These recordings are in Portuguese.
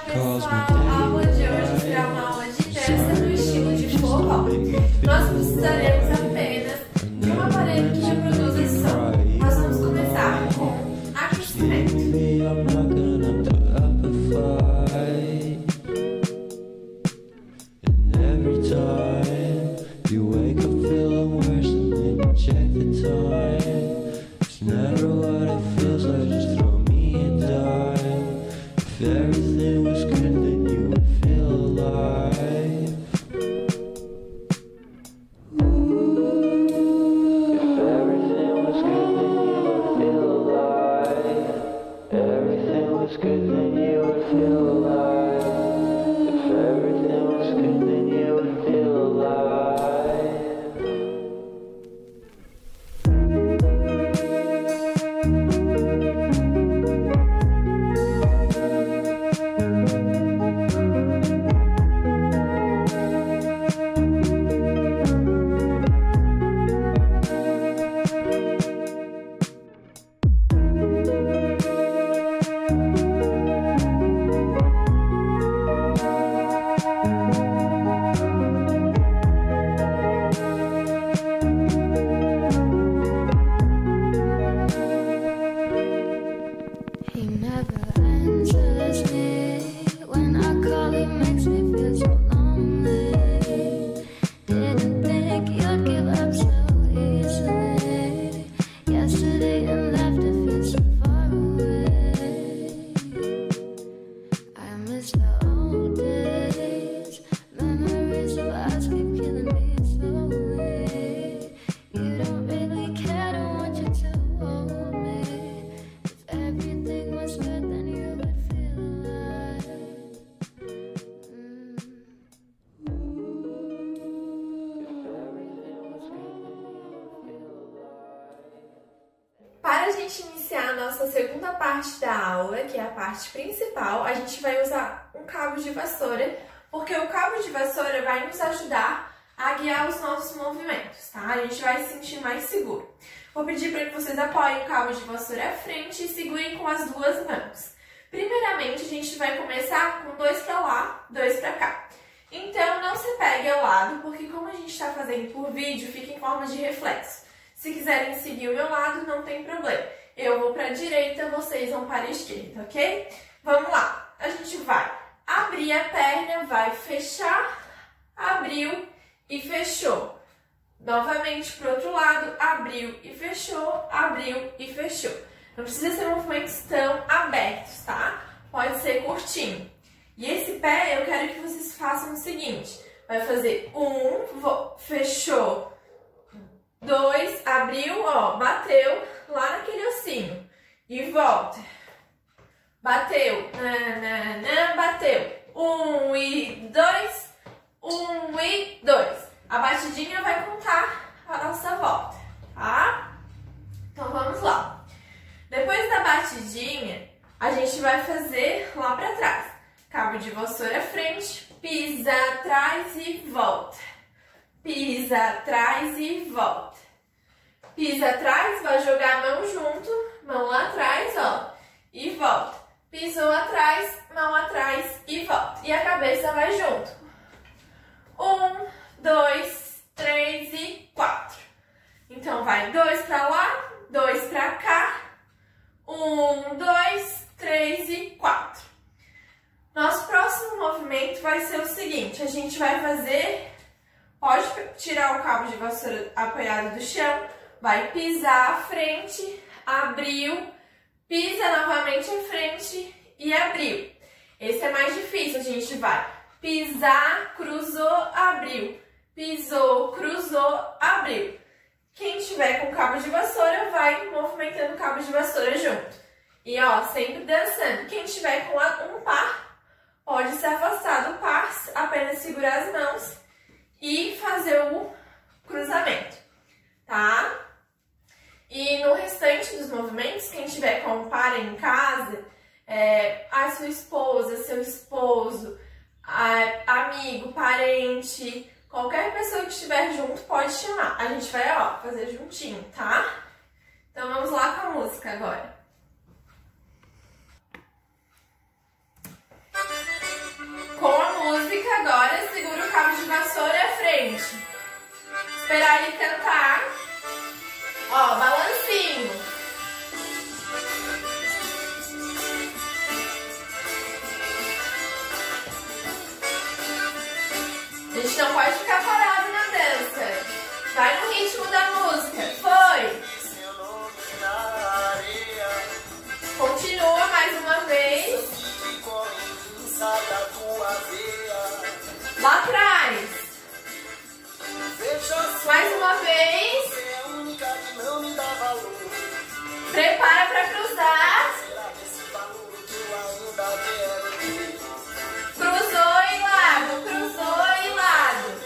pessoal, a aula de hoje será uma aula de dança no estilo de forró. Nós precisaremos apenas de um aparelho que reproduza som. Nós vamos começar com aquecimento. Everything was good, then you would feel alive. If everything was good, then you would feel alive. Everything was good, then you would feel alive. If everything was good, then you would feel alive. He never answers me. When I call, he makes me feel so lonely. Didn't think you'd give up so easily. Yesterday and left, it feels so far away. I miss the old days. Memories of us keep killing me slowly. You don't really care, don't want you to hold me. Everything was good, then you would feel alive. Para a gente iniciar a nossa segunda parte da aula, que é a parte principal, a gente vai usar um cabo de vassoura, porque o cabo de vassoura vai nos ajudar a guiar os nossos movimentos, tá? A gente vai se sentir mais seguro. Vou pedir para que vocês apoiem o cabo de vassoura à frente e segurem com as duas mãos. Primeiramente, a gente vai começar com 2 para lá, 2 para cá. Então, não se pegue ao lado, porque como a gente está fazendo por vídeo, fica em forma de reflexo. Se quiserem seguir o meu lado, não tem problema. Eu vou para a direita, vocês vão para a esquerda, ok? Vamos lá. A gente vai abrir a perna, vai fechar, abriu e fechou. Novamente para o outro lado, abriu e fechou, abriu e fechou. Não precisa ser movimentos tão abertos, tá? Pode ser curtinho. E esse pé eu quero que vocês façam o seguinte. Vai fazer 1, fechou, 2, abriu, ó, bateu lá naquele ossinho. E volta. Bateu, bateu. 1 e 2, 1 e 2. A batidinha vai contar a nossa volta, tá? Então vamos lá. Depois da batidinha, a gente vai fazer lá pra trás. Cabo de vassoura à frente, pisa atrás e volta. Pisa atrás e volta. Pisa atrás, vai jogar a mão junto, mão lá atrás, ó, e volta. Pisou atrás, mão atrás e volta. E a cabeça vai junto. 1, 2, 3 e 4. Então vai 2 para lá, 2 para cá. 1, 2, 3 e 4. Nosso próximo movimento vai ser o seguinte, a gente vai fazer, pode tirar o cabo de vassoura apoiado do chão, vai pisar à frente, abriu, pisa novamente à frente e abriu. Esse é mais difícil, a gente vai pisar, cruzou, abriu. Pisou, cruzou, abriu. Quem tiver com cabo de vassoura vai movimentando o cabo de vassoura junto. E ó, sempre dançando. Quem tiver com um par, pode se afastar do par, apenas segurar as mãos e fazer o cruzamento, tá? E no restante dos movimentos, quem tiver com um par em casa, a sua esposa, seu esposo, amigo, parente, qualquer pessoa que estiver junto pode chamar. A gente vai, ó, fazer juntinho, tá? Então vamos lá com a música agora. agora segura o cabo de vassoura à frente. Esperar ele cantar. Ó, balancinho. A gente não pode ficar parado na dança. Vai no ritmo da música. Foi! Continua mais uma vez. Lá atrás. Mais uma vez. Prepara para cruzar. Cruzou e lado, cruzou e lado.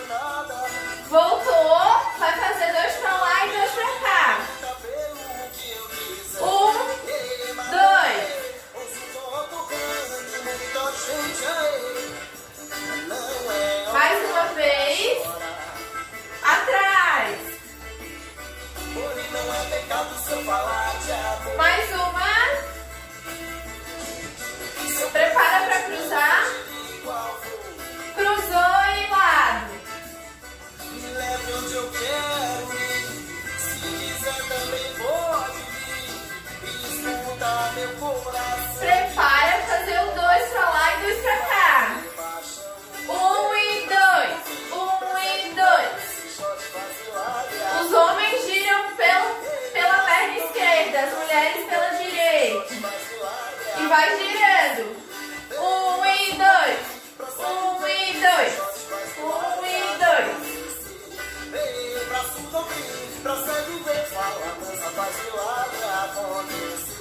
Voltou, vai fazer 2 para lá e 2 para cá. 1, 2. Mais uma vez. Atrás. Mais uma. Prepara para cruzar. Cruzou e lado. Me leve onde eu quero ir. Se quiser também pode vir. Escuta meu coração. Prepara para fazer o 2 para lá e 2 para cá. 1 e 2. 1 e 2. Os homens giram pela perna esquerda, as mulheres pela direita. E vai girando. 1 e 2. 1 e 2. 1 e 2. Pra sempre ver fala, dança, faz milagre acontecer.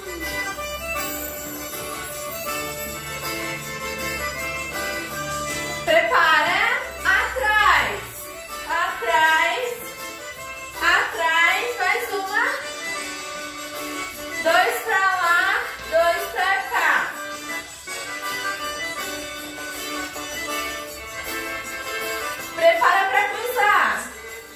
Prepara. Atrás. Atrás. Atrás. Mais uma. 2 pra lá. 2 pra cá. Prepara pra cruzar.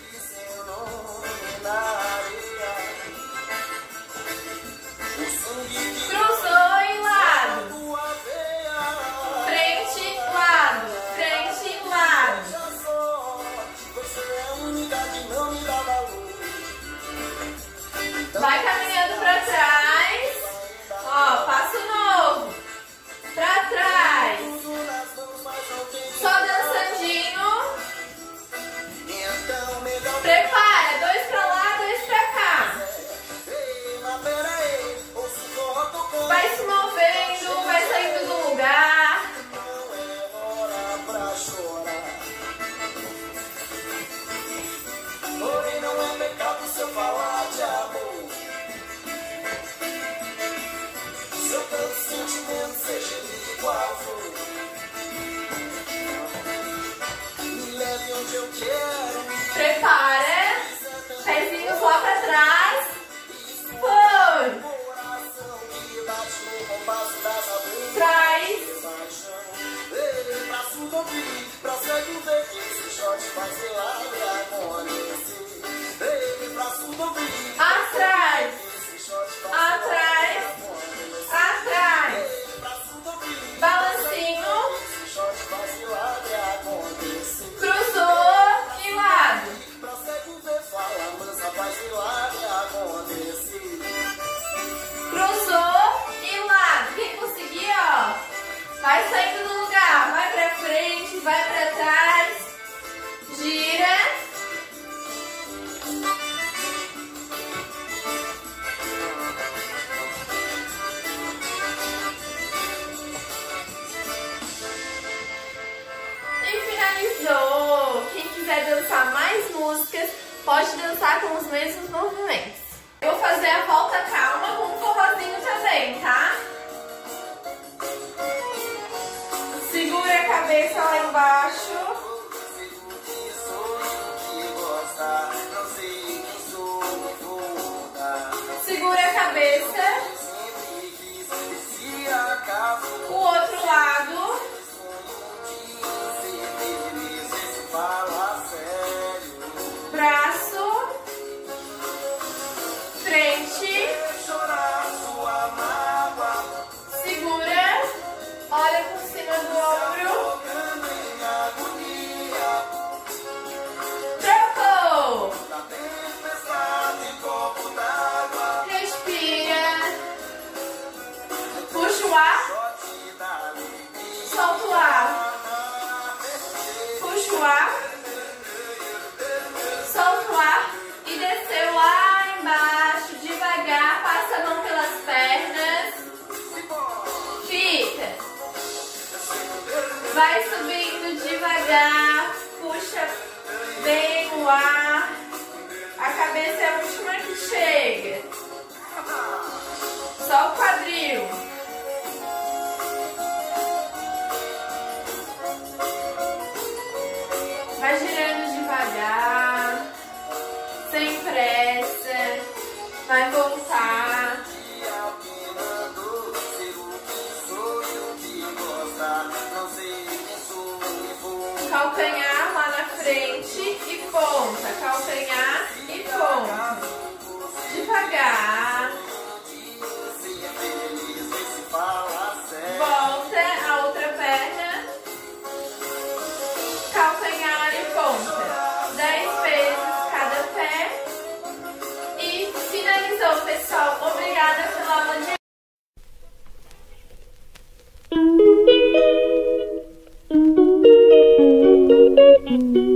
Cruzou e lado. Frente, lado. Frente, lado. Vai caminhando pra trás. Ó, passo novo. Pra trás. Só dançandinho. Prepara. 2 pra lá, 2 pra cá. Vai se movendo, vai saindo do lugar. Porém não é pecado se eu falar de amor. Se eu tanto sentimento, seja ele qual for. Me leve onde eu quero. Prepara. Pezinhos lá pra trás. Foi. Coração que bate no compasso das abelhas. Traz. Braço do vídeo, pra cego ver que esse shot faz milagre acontecer. Braço do vídeo, Atrás. esse shot faz Atrás. Atrás. braço do vídeo, Balancinho. esse shot faz milagre acontecer. Cruzou e lado. Pra cego ver fala, mansa faz milagre acontecer. Cruzou e lado. Quem conseguir, ó, vai saindo do lugar. Vai pra frente, vai pra trás. Gira. E finalizou. Quem quiser dançar mais músicas, pode dançar com os mesmos movimentos. Eu vou fazer a volta calma com um forrozinho também, tá? Segura a cabeça lá embaixo. Segura a cabeça. O outro lado. Braço. ar. Solta o ar. Puxa o ar. Solta o ar. E desceu lá embaixo, devagar. Passa a mão pelas pernas. Fica. Vai subindo devagar. Puxa bem o ar. A cabeça é a última que chega. Só o quadril. Vai girando devagar, sem pressa. Vai voltar. Calcanhar lá na frente e ponta. Calcanhar e ponta. Devagar. Volta a outra perna. Calcanhar e ponta. 10 vezes cada pé. E finalizou, pessoal. Obrigada pela aula de Thank you.